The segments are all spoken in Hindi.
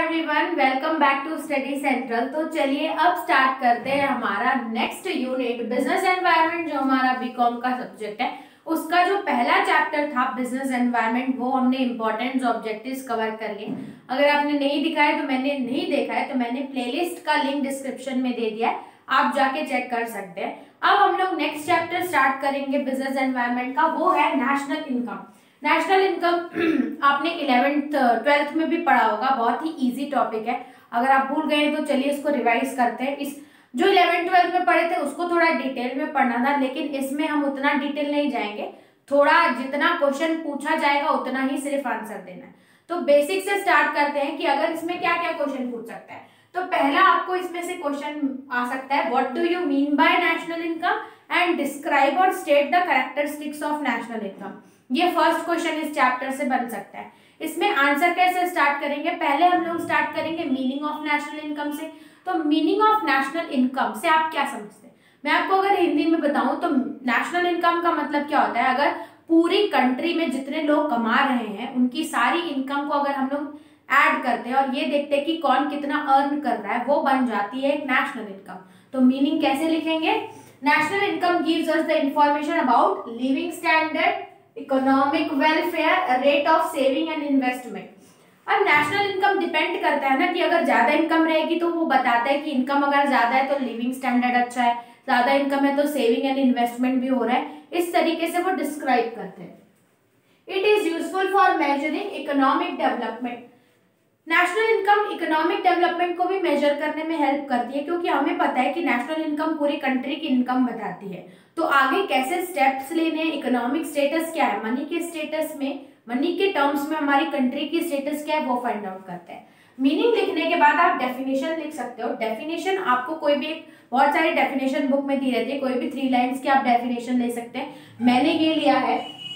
Everyone, welcome back to study central. तो चलिए अब स्टार्ट करते हैं हमारा नेक्स्ट यूनिट बिजनेस एनवायरनमेंट, जो हमारा बीकॉम का सब्जेक्ट है। उसका जो पहला चैप्टर था बिजनेस एनवायरनमेंट, वो हमने इंपॉर्टेंट ऑब्जेक्टिव्स कवर कर लिए। अगर आपने नहीं देखा है तो मैंने प्लेलिस्ट का लिंक डिस्क्रिप्शन में दे दिया है, आप जाके चेक कर सकते हैं। अब हम लोग नेक्स्ट चैप्टर स्टार्ट करेंगे बिजनेस एनवायरनमेंट का, वो है नेशनल इनकम। नेशनल इनकम आपने 11th 12th में भी पढ़ा होगा, बहुत ही इजी टॉपिक है। अगर आप भूल गए तो चलिए इसको रिवाइज करते हैं। इस जो 11th 12th में पढ़े थे उसको थोड़ा डिटेल में पढ़ना था, लेकिन इसमें हम उतना डिटेल नहीं जाएंगे। थोड़ा जितना क्वेश्चन पूछा जाएगा उतना ही सिर्फ आंसर देना है। तो बेसिक से स्टार्ट करते हैं कि अगर इसमें क्या क्या क्वेश्चन पूछ सकता है। तो पहला आपको इसमें से क्वेश्चन आ सकता है, what do you mean by national income and describe और state the characteristics of national income. ये फर्स्ट क्वेश्चन इस चैप्टर से बन सकता है। इसमें आंसर कैसे स्टार्ट करेंगे, पहले हम लोग स्टार्ट करेंगे मीनिंग ऑफ नेशनल इनकम से। तो मीनिंग ऑफ नेशनल इनकम से आप क्या समझते हैं? मैं आपको अगर हिंदी में बताऊं तो नेशनल इनकम का मतलब क्या होता है, अगर पूरी कंट्री में जितने लोग कमा रहे हैं उनकी सारी इनकम को अगर हम लोग ऐड करते हैं और ये देखते हैं कि कौन कितना अर्न कर रहा है, वो बन जाती है एक नेशनल इनकम। तो मीनिंग कैसे लिखेंगे? National income gives us the information about living standard, economic welfare, rate of saving and investment. अब नेशनल इनकम डिपेंड करता है ना कि अगर ज्यादा इनकम रहेगी तो वो बताता है कि इनकम अगर ज्यादा है तो लिविंग स्टैंडर्ड अच्छा है, ज्यादा इनकम है तो सेविंग एंड इन्वेस्टमेंट भी हो रहा है। इस तरीके से वो डिस्क्राइब करते हैं। It is useful for measuring economic development. National income economic development को भी मेजर करने में हेल्प करती है, क्योंकि हमें पता है कि नेशनल इनकम पूरी कंट्री की इनकम बताती है। तो आगे कैसे स्टेप्स लेने हैं, इकोनॉमिक स्टेटस क्या है, मनी के स्टेटस में, मनी के टर्म्स में हमारी कंट्री की स्टेटस क्या है, वो फाइंड आउट करते हैं। मीनिंग लिखने के बाद आप डेफिनेशन लिख सकते हो। डेफिनेशन आपको कोई भी, बहुत सारी डेफिनेशन बुक में दी रहती है, कोई भी 3 लाइन्स की आप डेफिनेशन ले सकते हैं। मैंने ये लिया है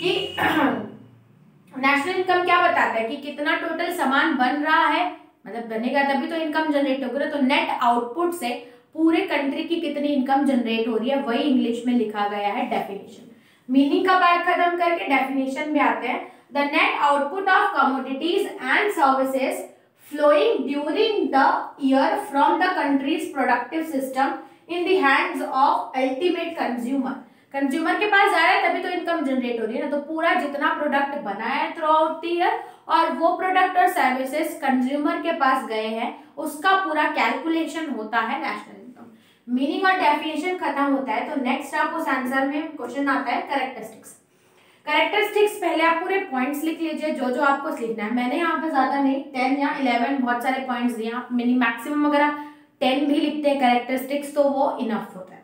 कि नेशनल इनकम क्या बताता है कि कितना टोटल सामान बन रहा है, मतलब बनेगा तभी तो इनकम जनरेट होगी। तो नेट आउटपुट से पूरे कंट्री की कितनी इनकम जनरेट हो रही है, वही इंग्लिश में लिखा गया है डेफिनेशन। मीनिंग का पार्ट खत्म करके डेफिनेशन में आते हैं। The net output of commodities and services flowing during the year from the country's productive system in the hands of ultimate consumer. Consumer के पास जा रहा है तभी तो इनकम जनरेट हो रही है ना। तो पूरा जितना प्रोडक्ट बना है थ्रू आउट द ईयर और वो प्रोडक्ट और सर्विसेज कंज्यूमर के पास गए हैं, उसका पूरा कैलकुलेशन होता है नेशनल इनकम। मीनिंग और डेफिनेशन खत्म होता है तो नेक्स्ट आप उस आंसर में क्वेश्चन आता है कैरेक्टरिस्टिक्स। कैरेक्टरिस्टिक्स पहले आप पूरे पॉइंट्स लिख लीजिए जो जो आपको लिखना है। मैंने यहाँ पे ज्यादा नहीं 10 या 11 बहुत सारे पॉइंट्स दिए, आप मैक्सिमम अगर आप 10 भी लिखते हैं कैरेक्टरिस्टिक्स तो वो इनफ होता है।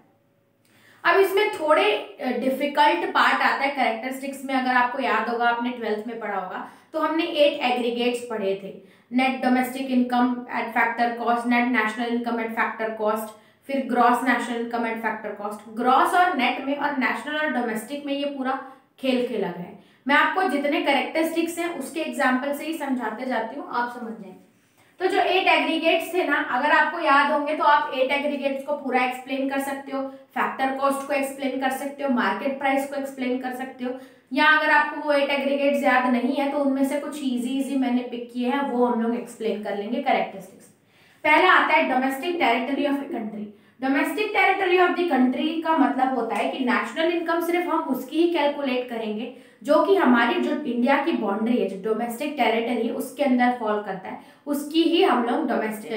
अब इसमें थोड़े डिफिकल्ट पार्ट आता है कैरेक्टरिस्टिक्स में। अगर आपको याद होगा, आपने 12th में पढ़ा होगा, तो हमने 8 एग्रीगेट्स पढ़े थे। Net domestic income at factor cost, net national income at factor cost, फिर gross national income at factor cost. Gross और नेट में और नेशनल और डोमेस्टिक में ये पूरा खेल खेला गया है। मैं आपको जितने कैरेक्टरिस्टिक्स हैं उसके एग्जाम्पल से ही समझाते जाती हूँ, आप समझ जाएंगे। तो जो 8 एग्रीगेट्स थे ना, अगर आपको याद होंगे तो आप 8 एग्रीगेट्स को पूरा एक्सप्लेन कर सकते हो, फैक्टर कॉस्ट को एक्सप्लेन कर सकते हो, मार्केट प्राइस को एक्सप्लेन कर सकते हो। या अगर आपको वो 8 एग्रीगेट्स याद नहीं है तो उनमें से कुछ इजी मैंने पिक किए हैं, वो हम लोग एक्सप्लेन कर लेंगे कैरेक्टरिस्टिक्स। पहला आता है domestic territory of a country. Domestic territory of the country का मतलब होता है कि नेशनल इनकम सिर्फ हम उसकी ही कैलकुलेट करेंगे जो कि हमारी जो इंडिया की बाउंड्री है, जो डोमेस्टिक टेरिटरी है उसके अंदर फॉल करता है, उसकी ही हम लोग डोमेस्टिक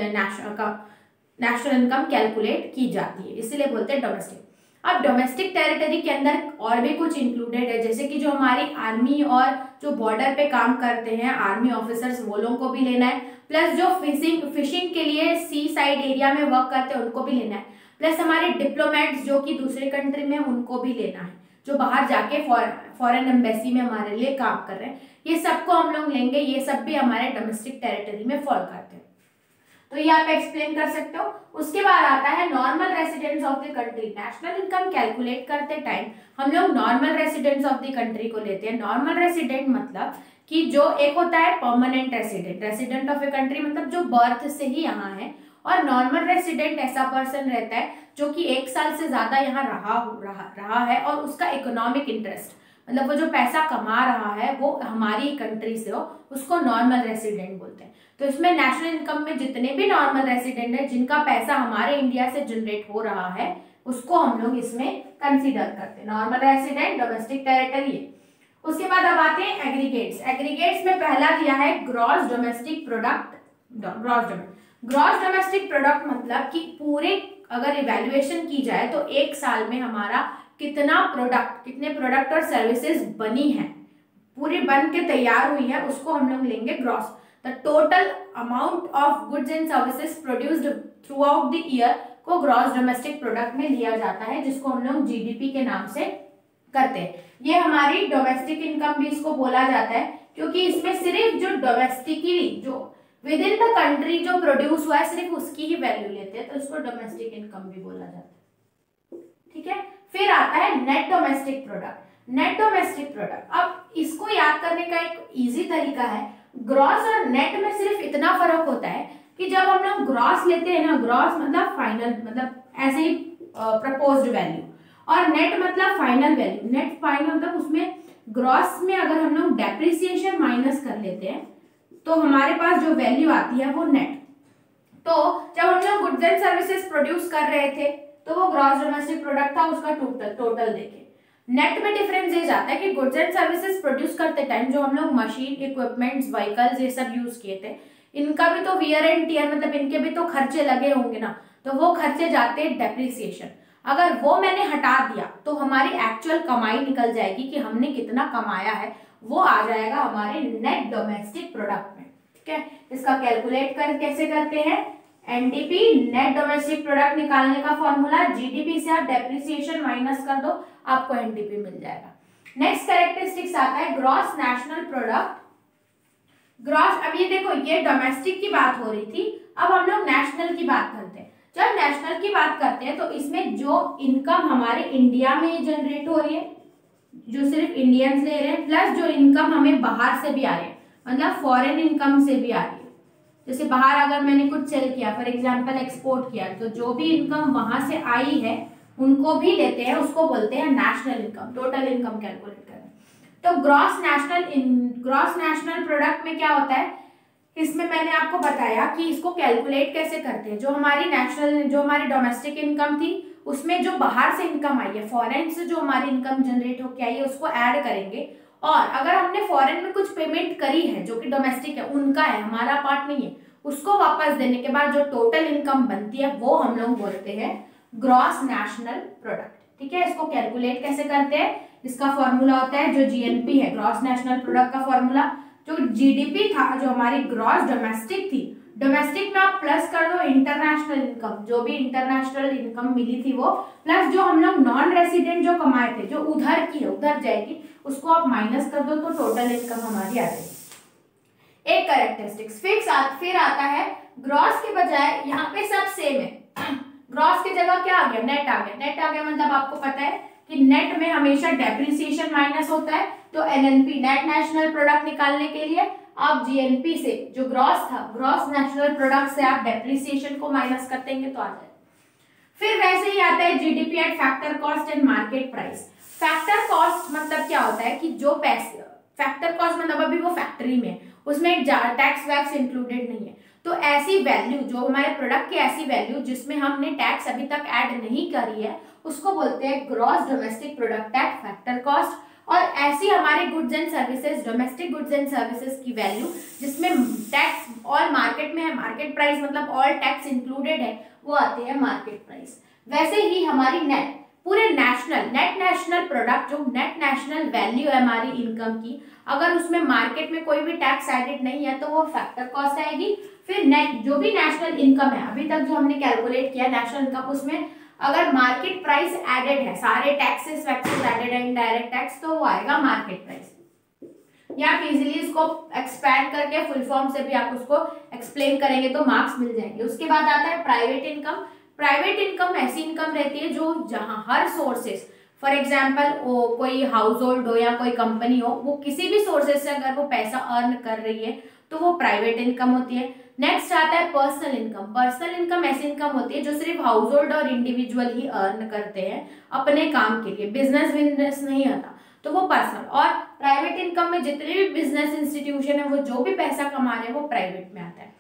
नेशनल इनकम कैलकुलेट की जाती है, इसीलिए बोलते हैं डोमेस्टिक। अब डोमेस्टिक टेरिटरी के अंदर और भी कुछ इंक्लूडेड है, जैसे कि जो हमारी आर्मी और जो बॉर्डर पे काम करते हैं आर्मी ऑफिसर्स, वो लोगों को भी लेना है, प्लस जो फिशिंग के लिए सी साइड एरिया में वर्क करते हैं उनको भी लेना है, प्लस हमारे डिप्लोमेट्स जो कि दूसरे कंट्री में उनको भी लेना है, जो बाहर जाके फॉरेन एम्बेसी में हमारे लिए काम कर रहे हैं, ये सबको हम लोग लेंगे। ये सब भी हमारे डोमेस्टिक टेरिटरी में फॉल करते हैं, तो ये आप एक्सप्लेन कर सकते हो। उसके बाद आता है normal residents of the country. National income calculate करते टाइम हम लोग normal residents of the country को लेते हैं। नॉर्मल रेसिडेंट मतलब कि जो एक होता है permanent resident, resident of a country मतलब जो बर्थ से ही यहाँ है, और नॉर्मल रेसिडेंट ऐसा पर्सन रहता है जो कि 1 साल से ज्यादा यहाँ रहा है और उसका इकोनॉमिक इंटरेस्ट, मतलब वो जो पैसा कमा रहा है वो हमारी कंट्री से हो, उसको नॉर्मल रेसिडेंट बोलते हैं। तो इसमें नेशनल इनकम में जितने भी नॉर्मल रेसिडेंट है जिनका पैसा हमारे इंडिया से जनरेट हो रहा है उसको हम लोग इसमें कंसीडर करते हैं, नॉर्मल रेसिडेंट, डोमेस्टिक टेरिटरी। उसके बाद अब आते हैं एग्रीगेट्स। एग्रीगेट्स में पहला दिया है gross domestic product. Gross domestic product मतलब कि पूरे अगर इवैल्यूएशन की जाए तो एक साल में हमारा कितना प्रोडक्ट, कितने प्रोडक्ट और सर्विसेज बनी है, पूरी बन के तैयार हुई है, उसको हम लोग लेंगे gross. The total amount of goods and services produced throughout the year को ग्रॉस डोमेस्टिक प्रोडक्ट में लिया जाता है, जिसको हम लोग जीडीपी के नाम से करते हैं। ये हमारी डोमेस्टिक इनकम भी इसको बोला जाता है, क्योंकि इसमें सिर्फ जो डोमेस्टिकली जो विद इन द कंट्री जो प्रोड्यूस हुआ है सिर्फ उसकी ही वैल्यू लेते हैं, तो इसको डोमेस्टिक इनकम भी बोला जाता है। ठीक है, फिर आता है net domestic product. Net domestic product, अब इसको याद करने का एक इजी तरीका है, ग्रॉस और नेट में सिर्फ इतना फर्क होता है कि जब हम लोग ग्रॉस लेते हैं ना, ग्रॉस मतलब फाइनल, मतलब ऐसे ही प्रपोज्ड वैल्यू, और नेट मतलब फाइनल वैल्यू। नेट फाइनल मतलब उसमें ग्रॉस में अगर हम लोग डेप्रिसिएशन माइनस कर लेते हैं तो हमारे पास जो वैल्यू आती है वो नेट। तो जब हम लोग गुड्स एंड सर्विसेज प्रोड्यूस कर रहे थे तो वो ग्रॉस डोमेस्टिक प्रोडक्ट था, उसका टोटल देखे। नेट में डिफरेंस ये जाता है कि गुड्स एंड सर्विसेज प्रोड्यूस करते टाइम जो हम लोग मशीन, इक्विपमेंट्स, व्हीकल्स ये सब यूज किए थे, इनका भी तो वियर एंड टियर मतलब इनके भी तो खर्चे लगे होंगे ना, तो वो खर्चे जाते हैं डेप्रिसिएशन। अगर वो मैंने हटा दिया तो हमारी एक्चुअल कमाई निकल जाएगी कि हमने कितना कमाया है, वो आ जाएगा हमारे नेट डोमेस्टिक प्रोडक्ट में। ठीक है, इसका कैलकुलेट कैसे करते हैं, एनडीपी नेट डोमेस्टिक प्रोडक्ट निकालने का फॉर्मूला, जीडीपी से आप डेप्रिसिएशन माइनस कर दो, आपको एनडीपी मिल जाएगा। नेक्स्ट कैरेक्टरिस्टिक्स आता है ग्रॉस नेशनल प्रोडक्ट। ग्रॉस, अब ये देखो ये डोमेस्टिक की बात हो रही थी, अब हम लोग नेशनल की बात करते हैं। जब नेशनल की बात करते हैं तो इसमें जो इनकम हमारे इंडिया में जनरेट हो रही है, जो सिर्फ इंडियंस ले रहे हैं, प्लस जो इनकम हमें बाहर से भी आ रही है, मतलब फॉरेन इनकम से भी आ रही है। जैसे बाहर अगर मैंने कुछ सेल किया, फॉर एग्जांपल एक्सपोर्ट किया, तो जो भी इनकम वहां से आई है उनको भी लेते हैं, उसको बोलते हैं national income, total income calculate करना। तो ग्रॉस नेशनल प्रोडक्ट में क्या होता है, इसमें मैंने आपको बताया कि इसको कैलकुलेट कैसे करते हैं। जो हमारी डोमेस्टिक इनकम थी उसमें जो बाहर से इनकम आई है, फॉरेन से जो हमारी इनकम जनरेट होकर आई है, उसको ऐड करेंगे, और अगर हमने फॉरेन में कुछ पेमेंट करी है जो कि डोमेस्टिक है, उनका है, हमारा पार्ट नहीं है, उसको वापस देने के बाद जो टोटल इनकम बनती है वो हम लोग बोलते हैं ग्रॉस नेशनल प्रोडक्ट। ठीक है, इसको कैलकुलेट कैसे करते हैं, इसका फॉर्मूला होता है जो जीएनपी है, ग्रॉस नेशनल प्रोडक्ट का फॉर्मूला, जो जीडीपी था, जो हमारी ग्रॉस डोमेस्टिक थी, डोमेस्टिक में आप प्लस कर दो इंटरनेशनल इनकम, जो भी इंटरनेशनल इनकम मिली थी वो, प्लस जो हम लोग नॉन रेसिडेंट जो कमाए थे, जो उधर की है उधर जाएगी, उसको आप माइनस कर दो तो टोटल इनकम हमारी आ जाएगी। एक कैरेक्टरिस्टिक्स फिर आता है ग्रॉस के बजाय यहाँ पे सब सेम है, ग्रॉस की जगह क्या आ गया, नेट आ गया। नेट आ गया मतलब आपको पता है कि नेट में हमेशा डेप्रिसिएशन माइनस होता है, तो एनएनपी नेट नेशनल प्रोडक्ट निकालने के लिए आप जीएनपी से जो ग्रॉस था, ग्रॉस नेशनल प्रोडक्ट से आप डेप्रिसिएशन को माइनस कर देंगे तो आ जाए। फिर वैसे ही आता है GDP at factor cost and market price. Factor cost मतलब क्या होता है कि जो पैसे, फैक्टर कॉस्ट मतलब अभी वो फैक्ट्री में, उसमें टैक्स वैक्स इंक्लूडेड नहीं है, तो ऐसी वैल्यू जो हमारे प्रोडक्ट की ऐसी वैल्यू जिसमें हमने टैक्स अभी तक ऐड नहीं करी है, उसको बोलते हैं gross domestic product at factor cost. और ऐसी हमारे goods and services, domestic goods and services की वैल्यू जिसमें टैक्स और मार्केट में है, मार्केट प्राइस मतलब ऑल टैक्स इंक्लूडेड है, वो आती है मार्केट प्राइस। वैसे ही हमारी नेट पूरे नेट नेशनल प्रोडक्ट, जो नेट नेशनल वैल्यू है हमारी इनकम की, अगर उसमें मार्केट में कोई भी टैक्स एडेड नहीं है तो वो फैक्टर कॉस्ट आएगी। फिर नेट जो भी नेशनल इनकम है अभी तक जो हमने कैलकुलेट किया नेशनल इनकम, उसमें अगर मार्केट प्राइस एडेड है, सारे टैक्सेस वैक्सेस एडेड है, इनडायरेक्ट टैक्स, तो वो आएगा मार्केट प्राइस। या आप इजीली इसको एक्सपैंड करके फुल फॉर्म से भी आप उसको एक्सप्लेन करेंगे तो मार्क्स मिल जाएंगे। उसके बाद आता है प्राइवेट इनकम। प्राइवेट इनकम ऐसी इनकम रहती है जो जहां हर सोर्सेस, फॉर एग्जाम्पल कोई हाउस होल्ड हो या कोई कंपनी हो, वो किसी भी सोर्सेस से अगर वो पैसा अर्न कर रही है तो वो प्राइवेट इनकम होती है। नेक्स्ट आता है पर्सनल इनकम। पर्सनल इनकम ऐसी इनकम होती है जो सिर्फ हाउस होल्ड और इंडिविजुअल ही अर्न करते हैं अपने काम के लिए, बिजनेस नहीं आता, तो वो पर्सनल। और प्राइवेट इनकम में जितने भी बिजनेस इंस्टीट्यूशन है वो जो भी पैसा कमा रहे हैं वो प्राइवेट में आता है।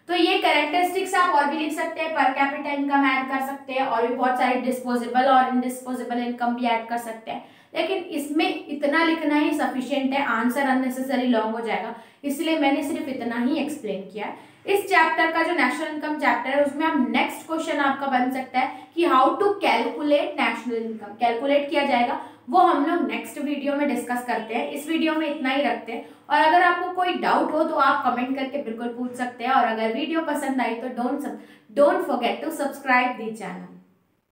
तो ये कैरेक्टरिस्टिक्स आप और भी लिख सकते हैं, पर कैपिटा इनकम ऐड कर सकते हैं और भी बहुत सारी डिस्पोजेबल और इनडिस्पोजेबल इनकम भी ऐड कर सकते हैं, लेकिन इसमें इतना लिखना ही सफिशिएंट है, आंसर अननेसेसरी लॉन्ग हो जाएगा, इसलिए मैंने सिर्फ इतना ही एक्सप्लेन किया है। इस चैप्टर का जो नेशनल इनकम चैप्टर है उसमें आप नेक्स्ट क्वेश्चन आपका बन सकता है कि how to calculate national income, calculate किया जाएगा, वो हम लोग नेक्स्ट वीडियो में डिस्कस करते हैं। इस वीडियो में इतना ही रखते हैं, और अगर आपको कोई डाउट हो तो आप कमेंट करके बिल्कुल पूछ सकते हैं, और अगर वीडियो पसंद आई तो don't forget to subscribe the channel.